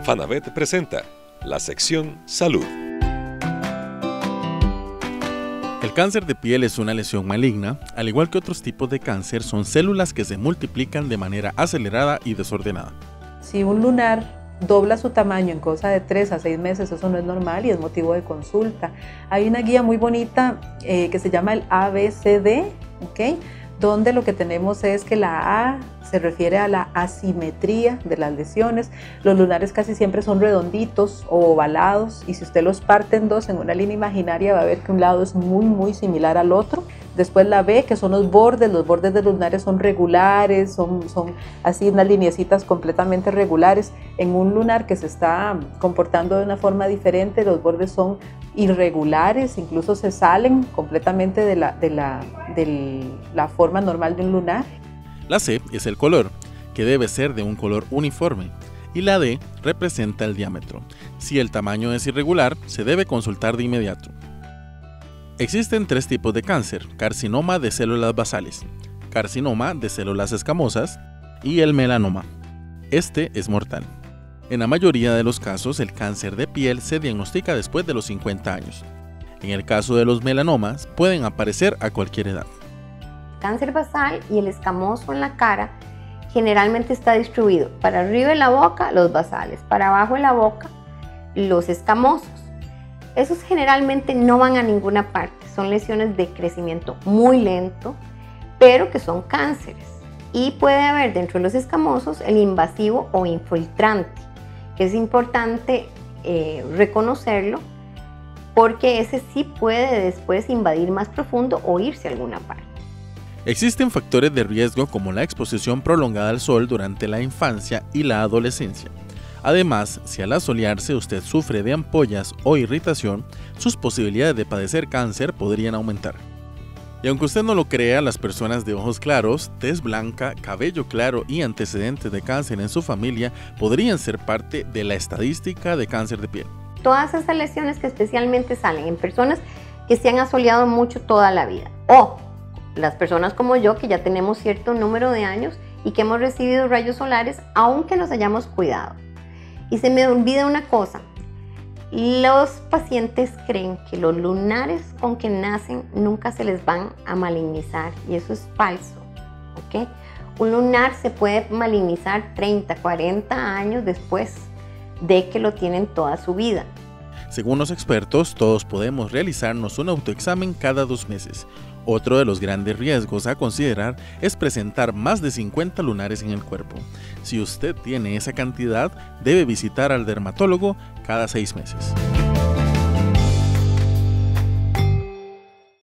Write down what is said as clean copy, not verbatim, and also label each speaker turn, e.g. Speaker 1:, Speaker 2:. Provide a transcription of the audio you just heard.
Speaker 1: Afanavet presenta la sección Salud.
Speaker 2: El cáncer de piel es una lesión maligna. Al igual que otros tipos de cáncer, son células que se multiplican de manera acelerada y desordenada.
Speaker 3: Si un lunar dobla su tamaño en cosa de 3 a 6 meses, eso no es normal y es motivo de consulta. Hay una guía muy bonita que se llama el ABCD, ¿okay? Donde lo que tenemos es que la A se refiere a la asimetría de las lesiones. Los lunares casi siempre son redonditos o ovalados, y si usted los parte en dos en una línea imaginaria va a ver que un lado es muy similar al otro. Después la B, que son los bordes de los lunares son regulares, son así unas lineecitas completamente regulares. En un lunar que se está comportando de una forma diferente, los bordes son irregulares, incluso se salen completamente de la forma normal de un lunar.
Speaker 2: La C es el color, que debe ser de un color uniforme, y la D representa el diámetro. Si el tamaño es irregular, se debe consultar de inmediato. Existen 3 tipos de cáncer: carcinoma de células basales, carcinoma de células escamosas y el melanoma. Este es mortal. En la mayoría de los casos, el cáncer de piel se diagnostica después de los 50 años. En el caso de los melanomas, pueden aparecer a cualquier edad.
Speaker 4: Cáncer basal y el escamoso en la cara generalmente está distribuido para arriba de la boca, los basales, para abajo de la boca, los escamosos. Esos generalmente no van a ninguna parte, son lesiones de crecimiento muy lento, pero que son cánceres. Y puede haber dentro de los escamosos el invasivo o infiltrante, que es importante reconocerlo, porque ese sí puede después invadir más profundo o irse a alguna parte.
Speaker 2: Existen factores de riesgo como la exposición prolongada al sol durante la infancia y la adolescencia. Además, si al asolearse usted sufre de ampollas o irritación, sus posibilidades de padecer cáncer podrían aumentar. Y aunque usted no lo crea, las personas de ojos claros, tez blanca, cabello claro y antecedentes de cáncer en su familia podrían ser parte de la estadística de cáncer de piel.
Speaker 4: Todas esas lesiones que especialmente salen en personas que se han asoleado mucho toda la vida, o las personas como yo que ya tenemos cierto número de años y que hemos recibido rayos solares aunque nos hayamos cuidado. Y se me olvida una cosa: los pacientes creen que los lunares con que nacen nunca se les van a malignizar, y eso es falso, ¿ok? Un lunar se puede malignizar 30, 40 años después de que lo tienen toda su vida.
Speaker 2: Según los expertos, todos podemos realizarnos un autoexamen cada 2 meses. Otro de los grandes riesgos a considerar es presentar más de 50 lunares en el cuerpo. Si usted tiene esa cantidad, debe visitar al dermatólogo cada 6 meses.